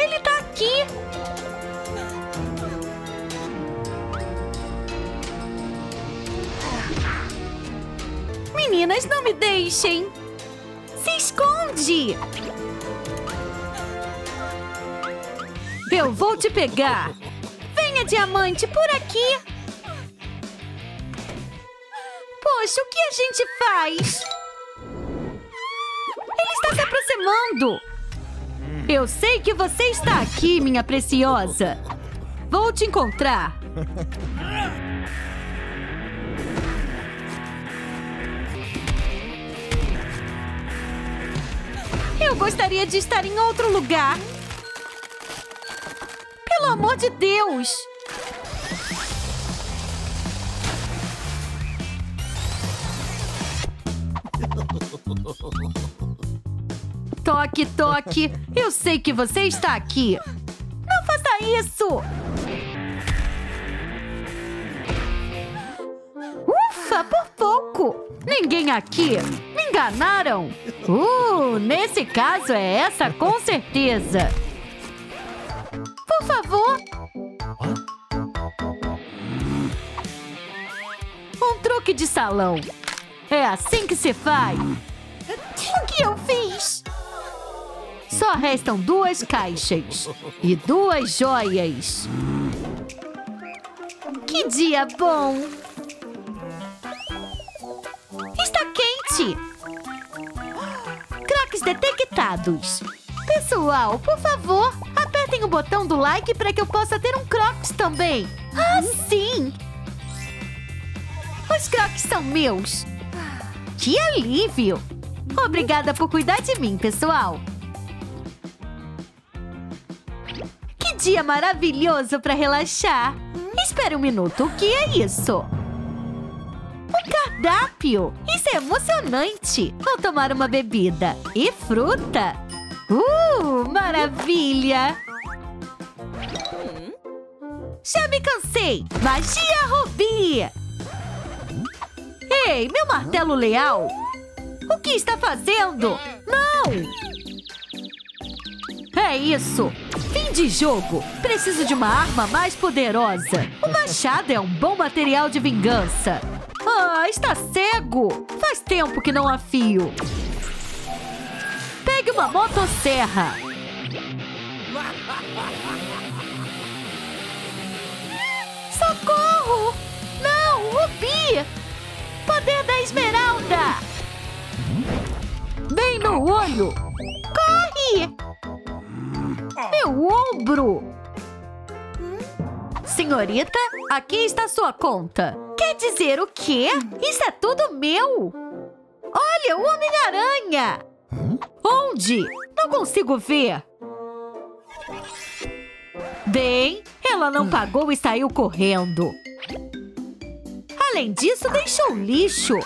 Ele tá aqui! Meninas, não me deixem! Se esconde! Eu vou te pegar! Venha, diamante, por aqui! Poxa, o que a gente faz? Ele está se aproximando! Eu sei que você está aqui, minha preciosa! Vou te encontrar! Eu gostaria de estar em outro lugar! Pelo amor de Deus! Toque, toque! Eu sei que você está aqui! Não faça isso! Ufa, por pouco! Ninguém aqui! Me enganaram! Nesse caso é essa com certeza! Por favor! Um truque de salão! É assim que se faz! O que eu fiz? Só restam 2 caixas e 2 joias. Que dia bom! Está quente! Crocs detectados! Pessoal, por favor, apertem o botão do like para que eu possa ter um Crocs também! Ah, sim! Os Crocs são meus! Que alívio! Obrigada por cuidar de mim, pessoal! Que dia maravilhoso para relaxar! Espere um minuto, o que é isso? Um cardápio! Isso é emocionante! Vou tomar uma bebida. E fruta! Maravilha! Já me cansei! Magia Rubi! Ei, meu martelo leal! O que está fazendo? Não! É isso! Fim de jogo! Preciso de uma arma mais poderosa! O machado é um bom material de vingança! Ah, está cego! Faz tempo que não afio! Pegue uma motosserra! Socorro! Não, Rubi! Poder da esmeralda! Bem no olho! Corre! Meu ombro! Senhorita, aqui está sua conta. Quer dizer o quê? Isso é tudo meu! Olha, o Homem-Aranha! Onde? Não consigo ver. Bem, ela não pagou e saiu correndo. Além disso, deixou lixo.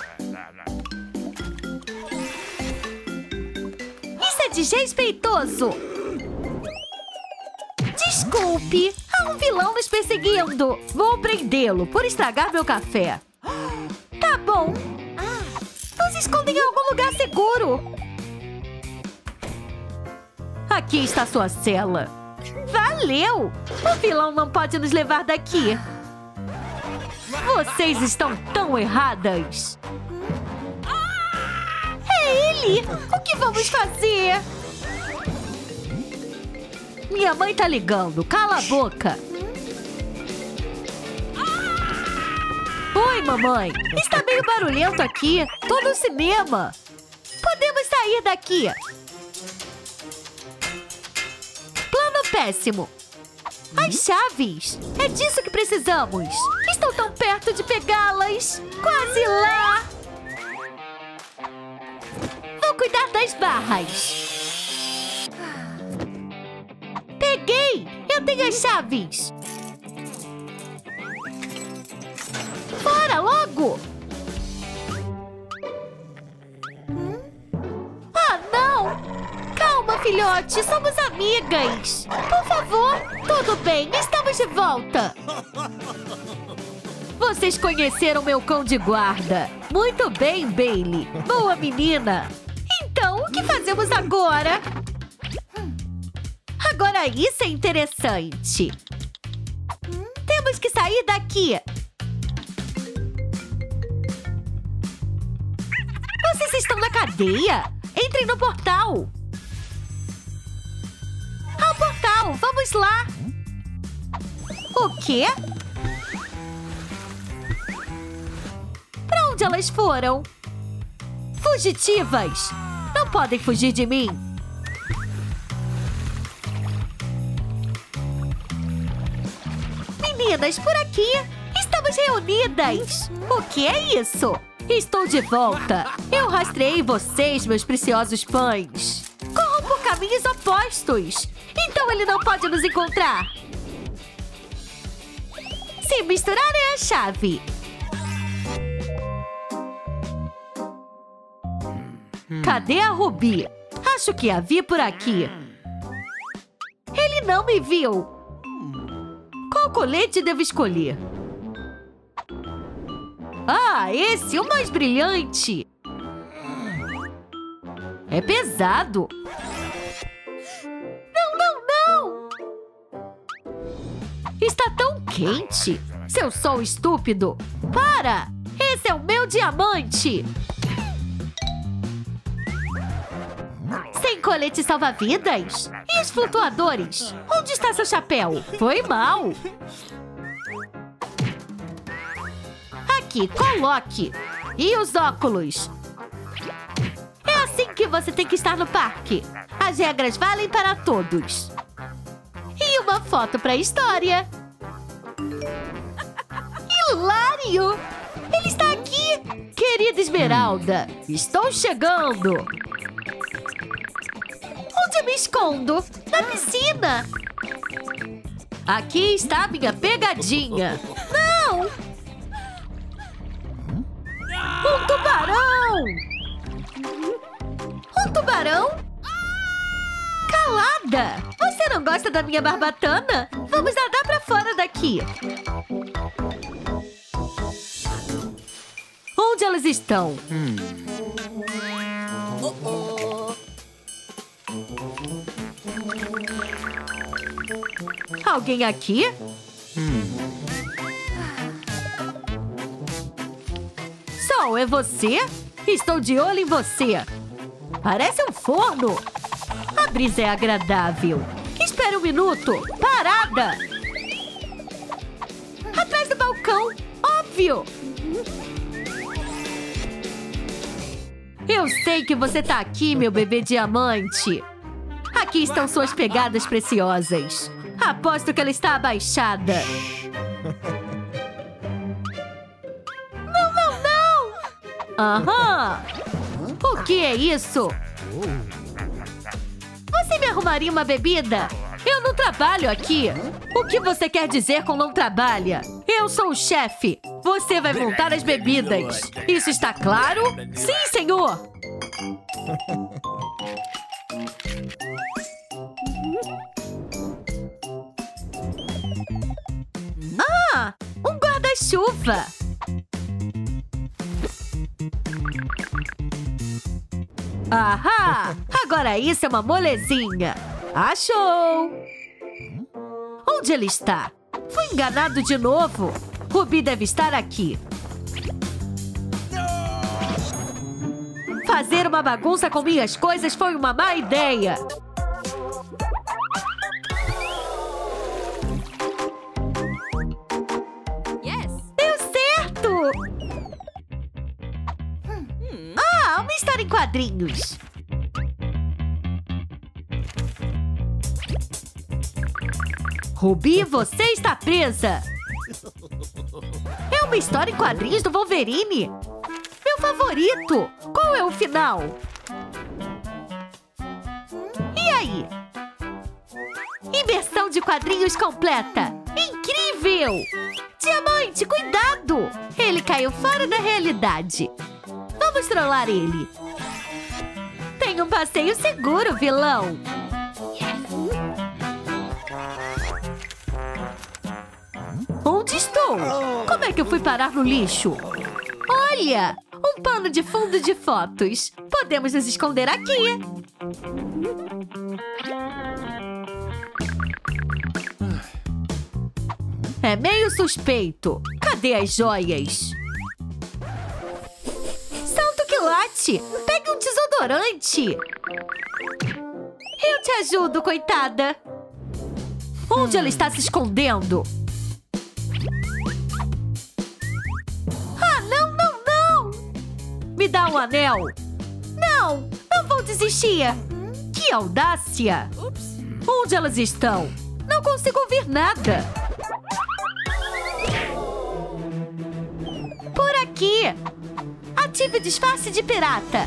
Isso é desrespeitoso. Desculpe, há um vilão nos perseguindo. Vou prendê-lo por estragar meu café. Tá bom. Nos escondem em algum lugar seguro. Aqui está sua cela. Valeu! O vilão não pode nos levar daqui. Vocês estão tão erradas. É ele! O que vamos fazer? Minha mãe tá ligando. Cala a boca. Oi, mamãe. Está meio barulhento aqui. Tô no cinema. Podemos sair daqui. Plano péssimo. As chaves. É disso que precisamos. Estou tão perto de pegá-las. Quase lá. Vou cuidar das barras. Peguei! Eu tenho as chaves! Fora, logo! Ah, não! Calma, filhote! Somos amigas! Por favor! Tudo bem, estamos de volta! Vocês conheceram meu cão de guarda! Muito bem, Bailey! Boa menina! Então, o que fazemos agora? Agora Agora isso é interessante. Temos que sair daqui. Vocês estão na cadeia? Entrem no portal. Ao portal, vamos lá. O quê? Pra onde elas foram? Fugitivas! Não podem fugir de mim. Meninas, por aqui. Estamos reunidas. O que é isso? Estou de volta. Eu rastreei vocês, meus preciosos pães. Corram por caminhos opostos. Então ele não pode nos encontrar. Se misturar é a chave. Cadê a Ruby? Acho que a vi por aqui. Ele não me viu. Qual colete devo escolher? Ah, esse, o mais brilhante. É pesado. Não, não, não! Está tão quente. Seu sol estúpido. Para! Esse é o meu diamante. Sem colete salva-vidas? E os flutuadores? Onde está seu chapéu? Foi mal. Aqui, coloque. E os óculos? É assim que você tem que estar no parque. As regras valem para todos. E uma foto para a história. Hilário! Ele está aqui! Querida Esmeralda, estou chegando! Onde eu me escondo? Na piscina! Aqui está a minha pegadinha! Não! Um tubarão! Um tubarão? Calada! Você não gosta da minha barbatana? Vamos nadar pra fora daqui! Onde elas estão? Alguém aqui? Sol, é você? Estou de olho em você. Parece um forno. A brisa é agradável. Espere um minuto. Parada! Atrás do balcão. Óbvio! Eu sei que você tá aqui, meu bebê diamante. Aqui estão suas pegadas preciosas. Aposto que ela está abaixada. Não, não, não! Aham! O que é isso? Você me arrumaria uma bebida? Eu não trabalho aqui. O que você quer dizer com não trabalha? Eu sou o chefe. Você vai montar as bebidas. Isso está claro? Sim, senhor! Ah! Um guarda-chuva! Ahá! Agora isso é uma molezinha! Achou! Onde ele está? Fui enganado de novo! Ruby deve estar aqui. Fazer uma bagunça com minhas coisas foi uma má ideia! Deu certo! Ah, uma história em quadrinhos! Ruby, você está presa! É uma história em quadrinhos do Wolverine! Meu favorito! Qual é o final? E aí? Imersão de quadrinhos completa! Incrível! Diamante, cuidado! Ele caiu fora da realidade. Vamos trollar ele. Tem um passeio seguro, vilão! Onde estou? Como é que eu fui parar no lixo? Olha! Um pano de fundo de fotos. Podemos nos esconder aqui. É meio suspeito. Cadê as joias? Salto que late! Pegue um desodorante! Eu te ajudo, coitada! Onde ela está se escondendo? Ah, não, não, não! Me dá um anel! Não! Não vou desistir! Que audácia! Onde elas estão? Não consigo ouvir nada! Por aqui! Ative disfarce de pirata!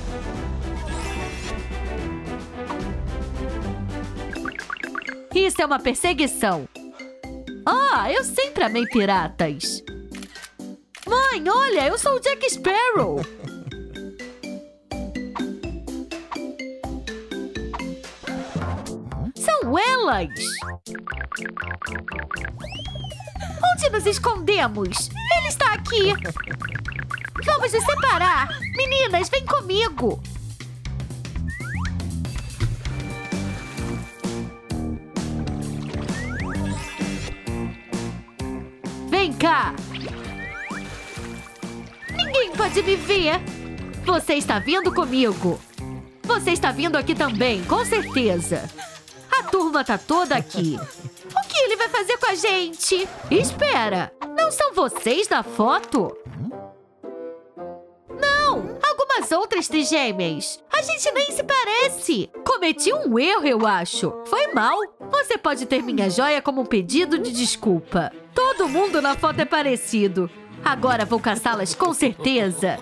Isso é uma perseguição! Ah, eu sempre amei piratas! Mãe, olha, eu sou o Jack Sparrow! São elas! Onde nos escondemos? Ele está aqui! Vamos nos separar! Meninas, vem comigo! Vem cá! Ninguém pode me ver! Você está vindo comigo! Você está vindo aqui também, com certeza! A turma tá toda aqui! O que ele vai fazer com a gente? Espera! Não são vocês da foto? Não! Algumas outras trigêmeas! A gente nem se parece! Cometi um erro, eu acho! Foi mal! Você pode ter minha joia como um pedido de desculpa! Todo mundo na foto é parecido! Agora vou caçá-las com certeza!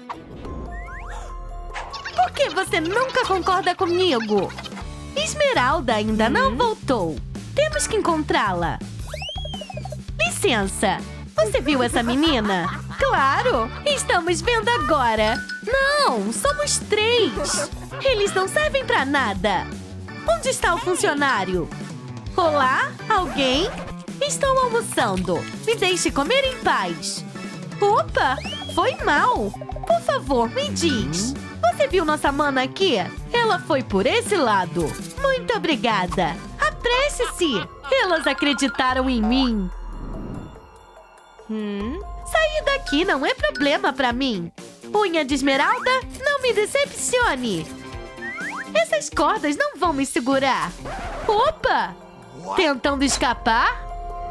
Por que você nunca concorda comigo? Esmeralda ainda não voltou! Temos que encontrá-la! Licença! Você viu essa menina? Claro! Estamos vendo agora! Não! Somos 3! Eles não servem pra nada! Onde está o funcionário? Olá? Alguém? Estou almoçando! Me deixe comer em paz! Opa! Foi mal! Por favor, me diz! Você viu nossa mana aqui? Ela foi por esse lado! Muito obrigada! Apresse-se! Elas acreditaram em mim! Sair daqui não é problema pra mim! Unha de esmeralda, não me decepcione! Essas cordas não vão me segurar! Opa! Tentando escapar?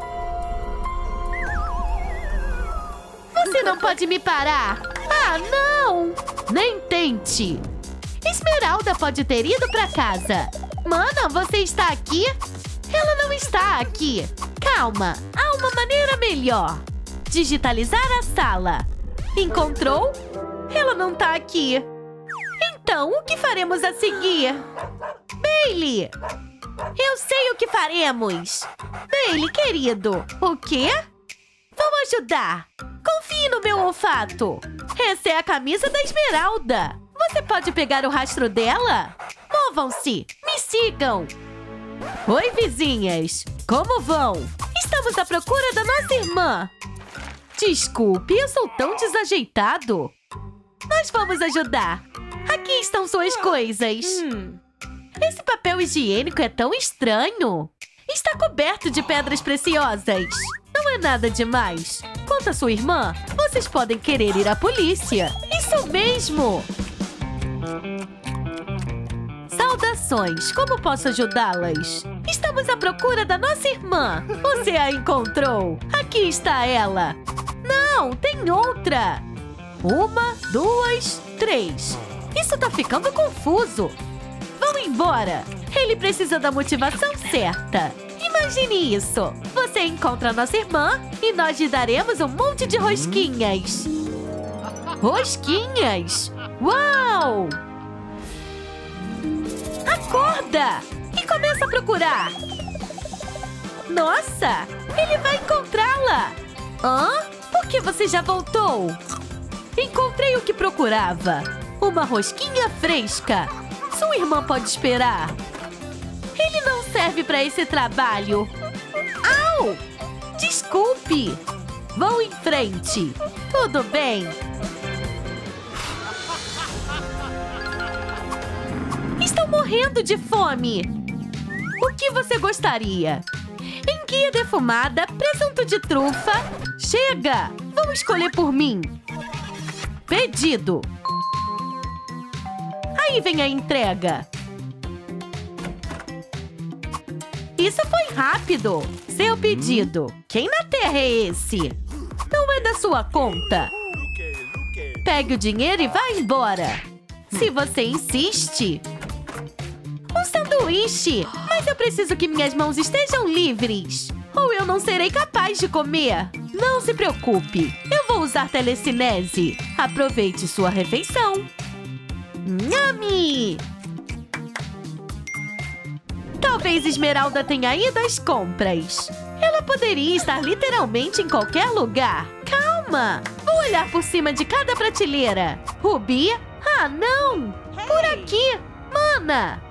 Você não pode me parar! Ah, não! Nem tente! Esmeralda pode ter ido pra casa! Mana, você está aqui? Ela não está aqui! Calma, há uma maneira melhor! Digitalizar a sala! Encontrou? Ela não tá aqui! Então, o que faremos a seguir? Bailey! Eu sei o que faremos! Bailey, querido! O quê? Vou ajudar! Confie no meu olfato! Essa é a camisa da Esmeralda! Você pode pegar o rastro dela? Movam-se! Me sigam! Oi, vizinhas! Como vão? Estamos à procura da nossa irmã! Desculpe, eu sou tão desajeitado! Nós vamos ajudar! Aqui estão suas coisas! Esse papel higiênico é tão estranho! Está coberto de pedras preciosas! Não é nada demais! Quanto à sua irmã, vocês podem querer ir à polícia! Isso mesmo! Saudações! Como posso ajudá-las? Estamos à procura da nossa irmã! Você a encontrou! Aqui está ela! Não, tem outra! 1, 2, 3! Isso tá ficando confuso! Vão embora! Ele precisa da motivação certa! Imagine isso! Você encontra a nossa irmã e nós lhe daremos um monte de rosquinhas! Rosquinhas? Uau! Acorda! E começa a procurar! Nossa! Ele vai encontrá-la! Hã? Por que você já voltou? Encontrei o que procurava! Uma rosquinha fresca! Sua irmã pode esperar! Ele não serve para esse trabalho! Au! Desculpe! Vão em frente! Tudo bem? Estou morrendo de fome! O que você gostaria? franguinha defumada, presunto de trufa. Chega! Vamos escolher por mim. Pedido. Aí vem a entrega. Isso foi rápido. Seu pedido. Quem na terra é esse? Não é da sua conta. Pegue o dinheiro e vá embora. Se você insiste. Um sanduíche. Mas eu preciso que minhas mãos estejam livres. Ou eu não serei capaz de comer. Não se preocupe. Eu vou usar telecinese. Aproveite sua refeição. Nhami! Talvez Esmeralda tenha ido às compras. Ela poderia estar literalmente em qualquer lugar. Calma! Vou olhar por cima de cada prateleira. Rubi? Ah, não! Por aqui! Mana!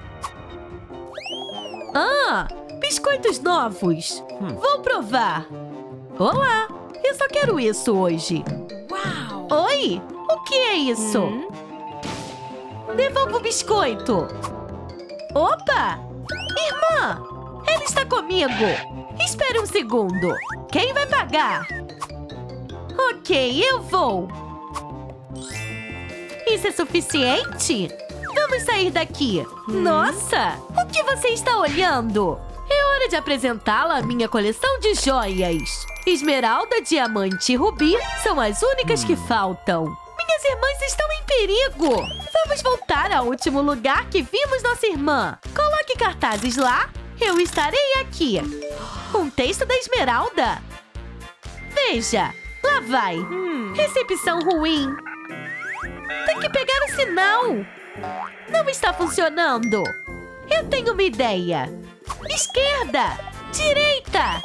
Ah! Biscoitos novos! Vou provar! Olá! Eu só quero isso hoje. Uau! Oi! O que é isso? Devolva o biscoito! Opa! Irmã! Ela está comigo! Espere um segundo! Quem vai pagar? Ok, eu vou! Isso é suficiente? Vamos sair daqui! Nossa! O que você está olhando? É hora de apresentá-la à minha coleção de joias! Esmeralda, diamante e rubi são as únicas que faltam! Minhas irmãs estão em perigo! Vamos voltar ao último lugar que vimos nossa irmã! Coloque cartazes lá! Eu estarei aqui! Um texto da Esmeralda! Veja! Lá vai! Recepção ruim! Tem que pegar o sinal! Não está funcionando! Eu tenho uma ideia! Esquerda! Direita!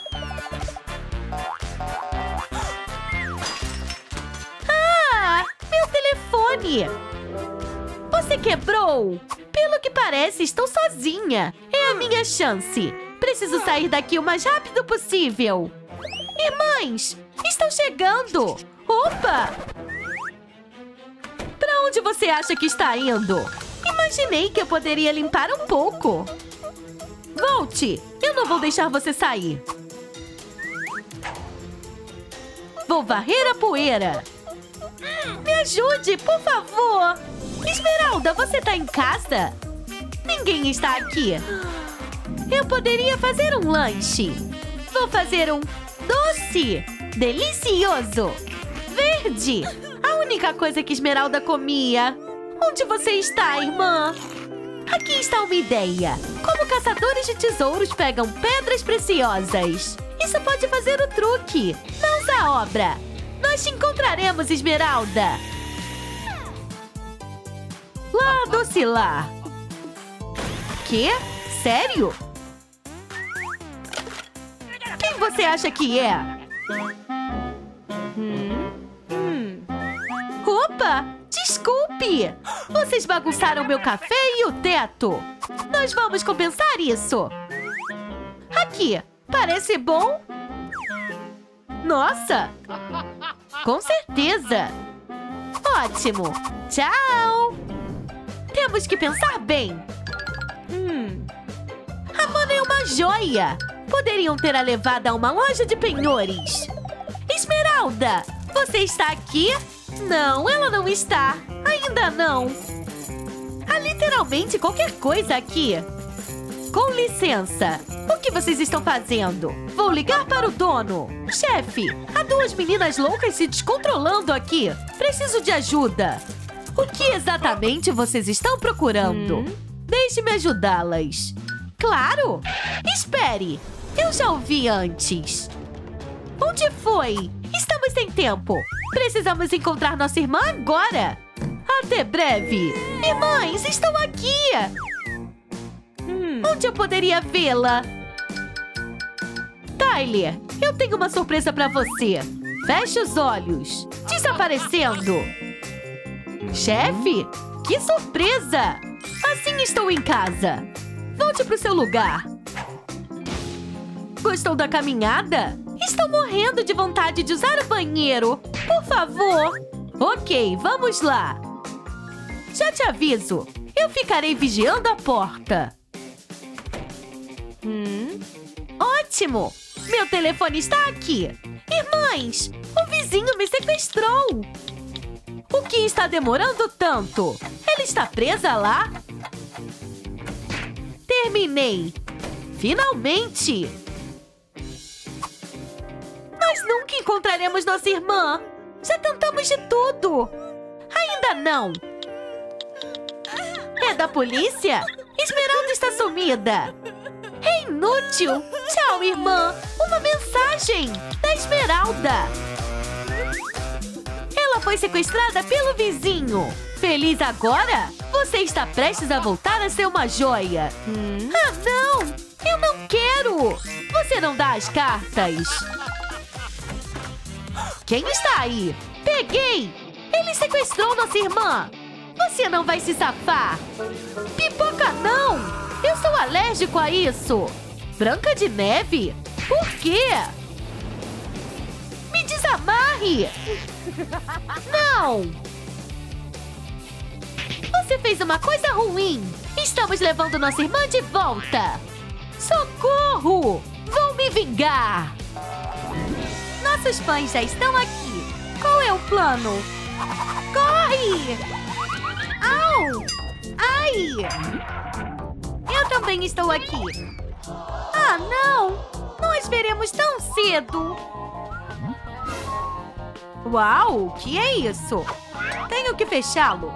Ah! Meu telefone! Você quebrou! Pelo que parece, estou sozinha! É a minha chance! Preciso sair daqui o mais rápido possível! Irmãs! Estão chegando! Opa! Para onde você acha que está indo? Imaginei que eu poderia limpar um pouco. Volte! Eu não vou deixar você sair. Vou varrer a poeira. Me ajude, por favor! Esmeralda, você tá em casa? Ninguém está aqui. Eu poderia fazer um lanche. Vou fazer um doce! Delicioso! Verde! A única coisa que Esmeralda comia. Onde você está, irmã? Aqui está uma ideia. Como caçadores de tesouros pegam pedras preciosas. Isso pode fazer o truque. Mãos à obra. Nós te encontraremos, Esmeralda. Lá, doce lá. Quê? Sério? Quem você acha que é? Opa! Desculpe! Vocês bagunçaram meu café e o teto. Nós vamos compensar isso. Aqui, parece bom? Nossa! Com certeza! Ótimo! Tchau! Temos que pensar bem. A mana é uma joia! Poderiam ter a levado a uma loja de penhores. Esmeralda! Você está aqui? Não, ela não está. Ainda não. Há literalmente qualquer coisa aqui. Com licença. O que vocês estão fazendo? Vou ligar para o dono. Chefe, há duas meninas loucas se descontrolando aqui. Preciso de ajuda. O que exatamente vocês estão procurando? Deixe-me ajudá-las. Claro! Espere! Eu já ouvi antes. Onde foi? Estamos sem tempo. Precisamos encontrar nossa irmã agora. Até breve. Irmãs, estou aqui. Onde eu poderia vê-la? Tyler, eu tenho uma surpresa para você. Feche os olhos. Desaparecendo. Chefe, que surpresa! Assim estou em casa. Volte para o seu lugar. Gostou da caminhada? Estou morrendo de vontade de usar o banheiro. Por favor. Ok, vamos lá. Já te aviso. Eu ficarei vigiando a porta. Ótimo! Meu telefone está aqui. Irmãs, o vizinho me sequestrou. O que está demorando tanto? Ela está presa lá? Terminei. Finalmente! Nós nunca encontraremos nossa irmã. Já tentamos de tudo. Ainda não. É da polícia? Esmeralda está sumida. É inútil. Tchau, irmã. Uma mensagem da Esmeralda. Ela foi sequestrada pelo vizinho. Feliz agora? Você está prestes a voltar a ser uma joia. Ah, não! Eu não quero! Você não dá as cartas. Quem está aí? Peguei! Ele sequestrou nossa irmã. Você não vai se safar. Pipoca não! Eu sou alérgico a isso. Branca de Neve? Por quê? Me desamarre! Não! Você fez uma coisa ruim! Estamos levando nossa irmã de volta! Socorro! Vou me vingar! Nossos pães já estão aqui! Qual é o plano? Corre! Au! Ai! Eu também estou aqui! Ah, não! Nós veremos tão cedo! Uau! O que é isso? Tenho que fechá-lo!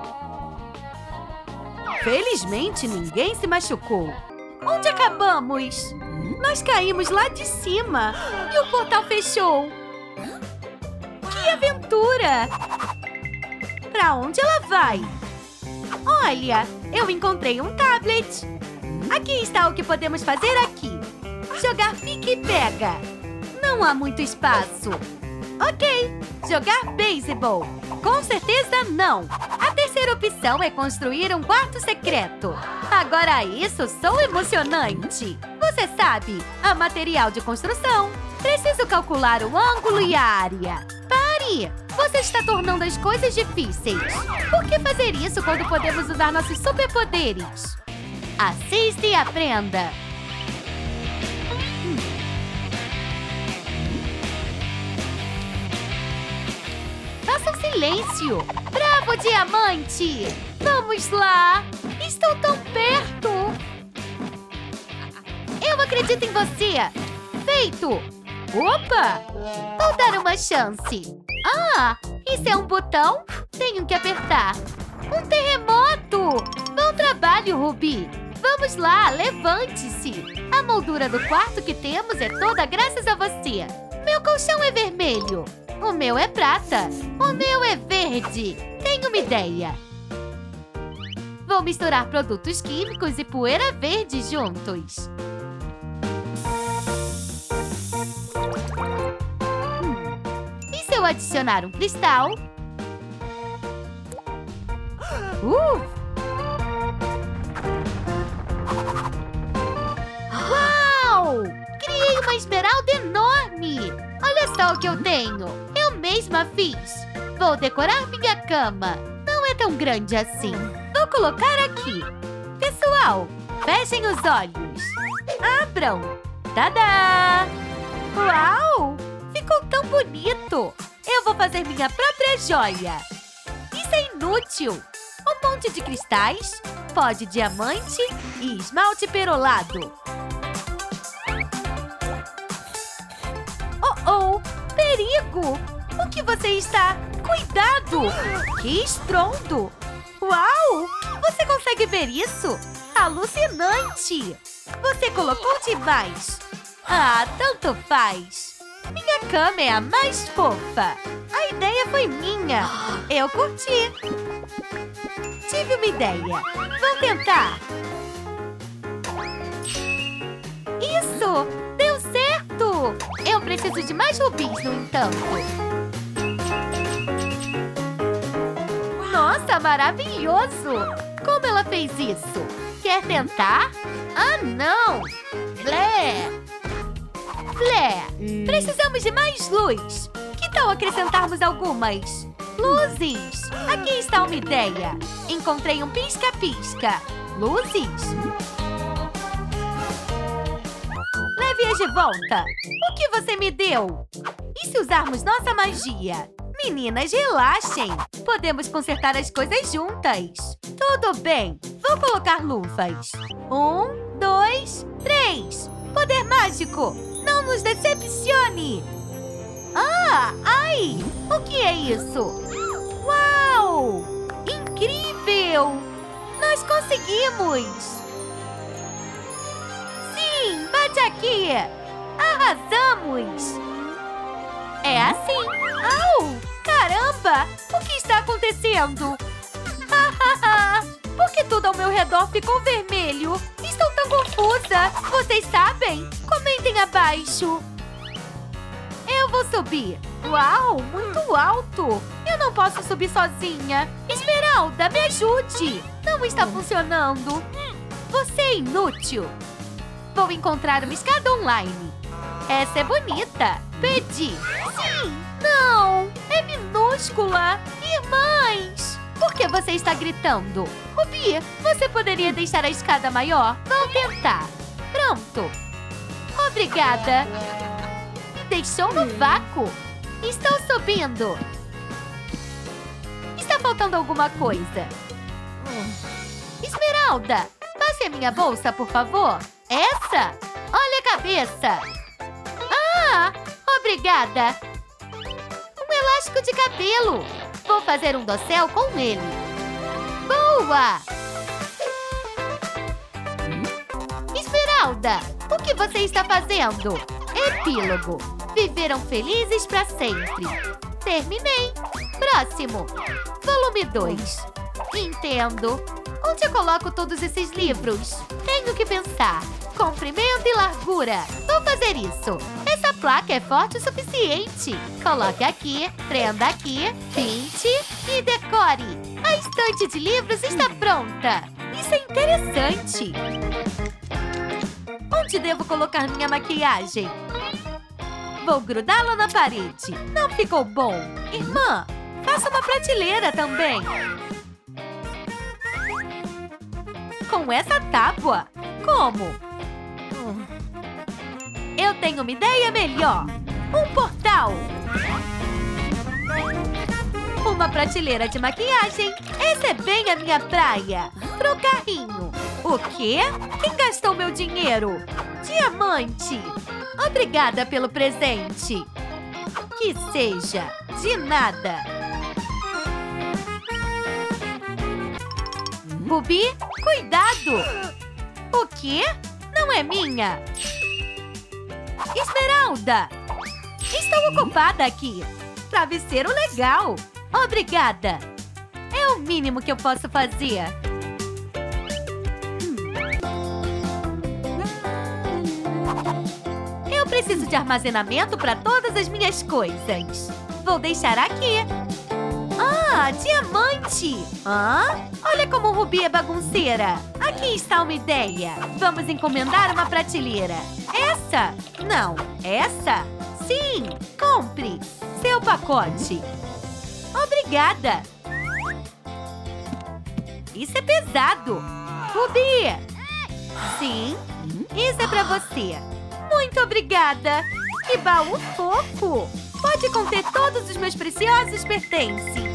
Felizmente, ninguém se machucou. Onde acabamos? Nós caímos lá de cima e o portal fechou. Que aventura! Pra onde ela vai? Olha, eu encontrei um tablet. Aqui está o que podemos fazer aqui. Jogar pique e pega. Não há muito espaço. Ok, jogar beisebol. Com certeza não. A terceira opção é construir um quarto secreto. Agora isso sou emocionante. Você sabe, há material de construção. Preciso calcular o ângulo e a área. Pare! Você está tornando as coisas difíceis. Por que fazer isso quando podemos usar nossos superpoderes? Assista e aprenda. Faça um silêncio. Bravo, diamante! Vamos lá! Estou tão perto! Eu acredito em você! Feito! Opa! Vou dar uma chance. Ah, isso é um botão? Tenho que apertar. Um terremoto! Bom trabalho, Ruby! Vamos lá, levante-se! A moldura do quarto que temos é toda graças a você. Meu colchão é vermelho. O meu é prata. O meu é verde. Tenho uma ideia. Vou misturar produtos químicos e poeira verde juntos. E se eu adicionar um cristal? Uau! Criei uma esmeralda enorme! Olha só o que eu tenho! Eu mesma fiz! Vou decorar minha cama! Não é tão grande assim! Vou colocar aqui! Pessoal, fechem os olhos! Abram! Tadá! Uau! Ficou tão bonito! Eu vou fazer minha própria joia! Isso é inútil! Um monte de cristais, pó de diamante e esmalte perolado. Oh, perigo! O que você está? Cuidado! Que estrondo! Uau! Você consegue ver isso? Alucinante! Você colocou demais! Ah, tanto faz! Minha cama é a mais fofa! A ideia foi minha! Eu curti! Tive uma ideia! Vou tentar! Isso! Deu certo! Eu preciso de mais rubis, no entanto. Nossa, maravilhoso! Como ela fez isso? Quer tentar? Ah, não! Blé! Blé! Precisamos de mais luz! Que tal acrescentarmos algumas? Luzes! Aqui está uma ideia! Encontrei um pisca-pisca! Luzes! Leve Estamos de volta! O que você me deu? E se usarmos nossa magia? Meninas, relaxem! Podemos consertar as coisas juntas! Tudo bem! Vou colocar luvas! 1, 2, 3! Poder mágico! Não nos decepcione! Ah! Ai! O que é isso? Uau! Incrível! Nós conseguimos! Sim! Bate aqui! Arrasamos! É assim! Au! Caramba! O que está acontecendo? Por que tudo ao meu redor ficou vermelho? Estou tão confusa! Vocês sabem? Comentem abaixo! Eu vou subir! Uau! Muito alto! Eu não posso subir sozinha! Esmeralda, me ajude! Não está funcionando! Você é inútil! Vou encontrar uma escada online! Essa é bonita! Pedi! Sim! Não! É minúscula! Irmãs! Por que você está gritando? Ruby, você poderia deixar a escada maior? Vou tentar! Pronto! Obrigada! Me deixou no vácuo! Estou subindo! Está faltando alguma coisa! Esmeralda! Passe a minha bolsa, por favor! Essa? Olha a cabeça! Ah! Obrigada! Um elástico de cabelo! Vou fazer um dossel com ele! Boa! Esmeralda! O que você está fazendo? Epílogo! Viveram felizes para sempre! Terminei! Próximo! Volume 2! Entendo! Onde eu coloco todos esses livros? Tenho que pensar! Comprimento e largura! Vou fazer isso! Essa placa é forte o suficiente! Coloque aqui, prenda aqui, pinte e decore! A estante de livros está pronta! Isso é interessante! Onde devo colocar minha maquiagem? Vou grudá-la na parede! Não ficou bom! Irmã, faça uma prateleira também! Com essa tábua? Como? Eu tenho uma ideia melhor! Um portal! Uma prateleira de maquiagem! Essa é bem a minha praia! Pro carrinho! O quê? Quem gastou meu dinheiro? Diamante! Obrigada pelo presente! Que seja! De nada! Ruby, cuidado! O quê? Não é minha! Esmeralda! Estou ocupada aqui! Travesseiro legal! Obrigada! É o mínimo que eu posso fazer! Eu preciso de armazenamento para todas as minhas coisas! Vou deixar aqui! Ah, diamante! Hã? Olha como o Ruby é bagunceira! Aqui está uma ideia! Vamos encomendar uma prateleira! Essa? Não, essa? Sim! Compre! Seu pacote! Obrigada! Isso é pesado! Ruby! Sim, isso é pra você! Muito obrigada! Que baú fofo! Pode conter todos os meus preciosos pertences!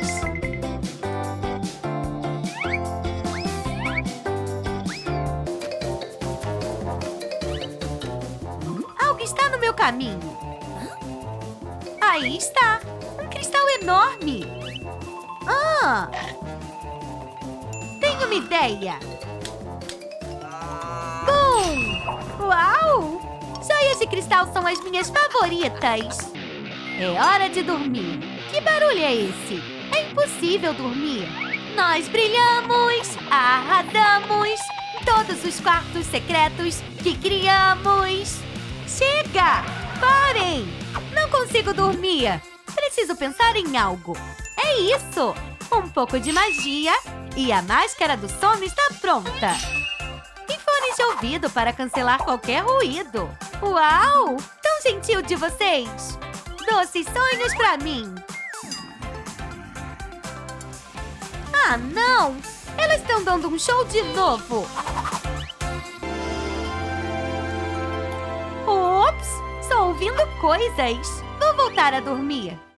Algo está no meu caminho! Aí está! Um cristal enorme! Ah! Tenho uma ideia! Bum! Uau! Joias de cristal são as minhas favoritas! É hora de dormir! Que barulho é esse? É impossível dormir! Nós brilhamos! Arrasamos! Todos os quartos secretos que criamos! Chega! Parem! Não consigo dormir! Preciso pensar em algo! É isso! Um pouco de magia e a máscara do sono está pronta! E fones de ouvido para cancelar qualquer ruído! Uau! Tão gentil de vocês! Doces sonhos pra mim! Ah, não! Elas estão dando um show de novo! Opa! coisas. Vou voltar a dormir.